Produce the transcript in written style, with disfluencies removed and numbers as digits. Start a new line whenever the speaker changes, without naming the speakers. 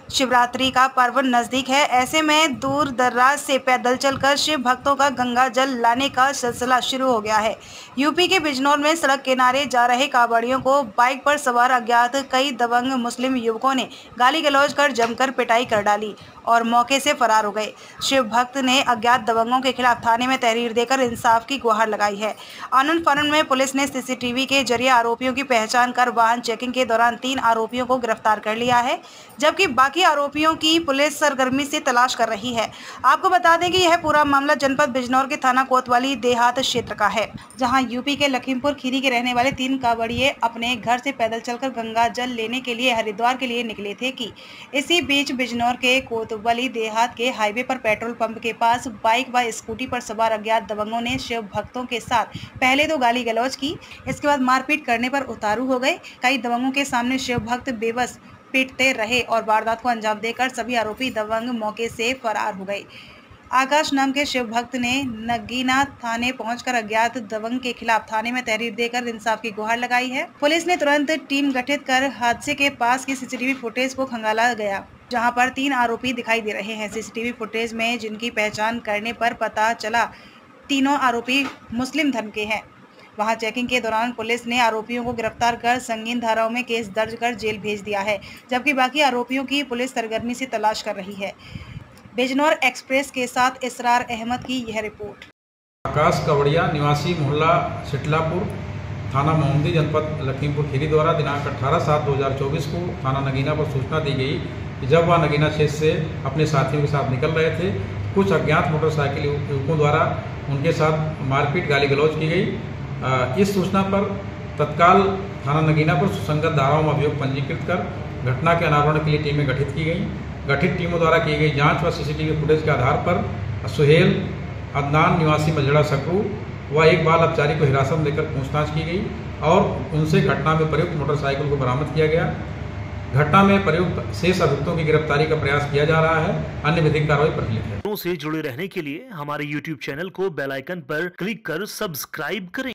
शिवरात्रि का पर्व नजदीक है। ऐसे में दूर दराज से पैदल चलकर शिव भक्तों का गंगा जल लाने का सिलसिला शुरू हो गया है। यूपी के बिजनौर में सड़क किनारे जा रहे कांवड़ियों को बाइक पर सवार अज्ञात कई दबंग मुस्लिम युवकों ने गाली गलौज कर जमकर पिटाई कर डाली और मौके से फरार हो गए। शिव भक्त ने अज्ञात दबंगों के खिलाफ थाने में तहरीर देकर इंसाफ की गुहार लगाई है। आनंद फानन में पुलिस ने सीसीटीवी के जरिए आरोपियों की पहचान कर वाहन चेकिंग के दौरान 3 आरोपियों को गिरफ्तार कर लिया है, जबकि बाकी आरोपियों की पुलिस सरगर्मी से तलाश कर रही है। आपको बता दें कि यह पूरा मामला जनपद बिजनौर के थाना कोतवाली देहात क्षेत्र का है, जहां यूपी के लखीमपुर खीरी के रहने वाले 3 कांवड़िए अपने घर से पैदल चलकर गंगा जल लेने के लिए हरिद्वार के लिए निकले थे कि इसी बीच बिजनौर के कोतवाली देहात के हाईवे पर पेट्रोल पंप के पास बाइक व स्कूटी पर सवार अज्ञात दबंगों ने शिव भक्तों के साथ पहले तो गाली गलौज की, इसके बाद मारपीट करने पर उतारू हो गए। कई दबंगों के सामने शिव भक्त बेबस पीटते रहे और वारदात को अंजाम देकर सभी आरोपी दबंग मौके से फरार हो गए। आकाश नाम के शिव भक्त ने नगीना थाने पहुंचकर अज्ञात दबंग के खिलाफ थाने में तहरीर देकर इंसाफ की गुहार लगाई है। पुलिस ने तुरंत टीम गठित कर हादसे के पास की सीसीटीवी फुटेज को खंगाला गया, जहां पर 3 आरोपी दिखाई दे रहे हैं। सीसीटीवी फुटेज में जिनकी पहचान करने पर पता चला तीनों आरोपी मुस्लिम धर्म के हैं। वहां चेकिंग के दौरान पुलिस ने आरोपियों को गिरफ्तार कर संगीन धाराओं में केस दर्ज कर जेल भेज दिया है, जबकि बाकी आरोपियों की पुलिस सरगर्मी से तलाश कर रही है। बिजनौर एक्सप्रेस के साथ इसरार अहमद की यह रिपोर्ट।
आकाश कावड़िया निवासी मोहल्ला सिटलापुर, थाना मोहम्मदी, जनपद लखीमपुर खीरी द्वारा दिनांक 18/7/2024 को थाना नगीना पर सूचना दी गई कि जब वह नगीना क्षेत्र से अपने साथियों के साथ निकल रहे थे, कुछ अज्ञात मोटरसाइकिल युवकों द्वारा उनके साथ मारपीट गाली गलौज की गई। इस सूचना पर तत्काल थाना नगीना पर सुसंगत धाराओं में अभियोग पंजीकृत कर घटना के अनावरण के लिए टीमें गठित की गई। गठित टीमों द्वारा की गई जांच व सीसीटीवी फुटेज के आधार पर सुहेल अदनान निवासी मझड़ा सकरू व एक बाल अपचारी को हिरासत में लेकर पूछताछ की गई और उनसे घटना में प्रयुक्त मोटरसाइकिल को बरामद किया गया। घटना में प्रयुक्त शेष अभियुक्तों की गिरफ्तारी का प्रयास किया जा रहा है। अन्य विधिक कार्रवाई प्रचलित है।
से जुड़े रहने के लिए हमारे YouTube चैनल को बेल आइकन पर क्लिक कर सब्सक्राइब करें।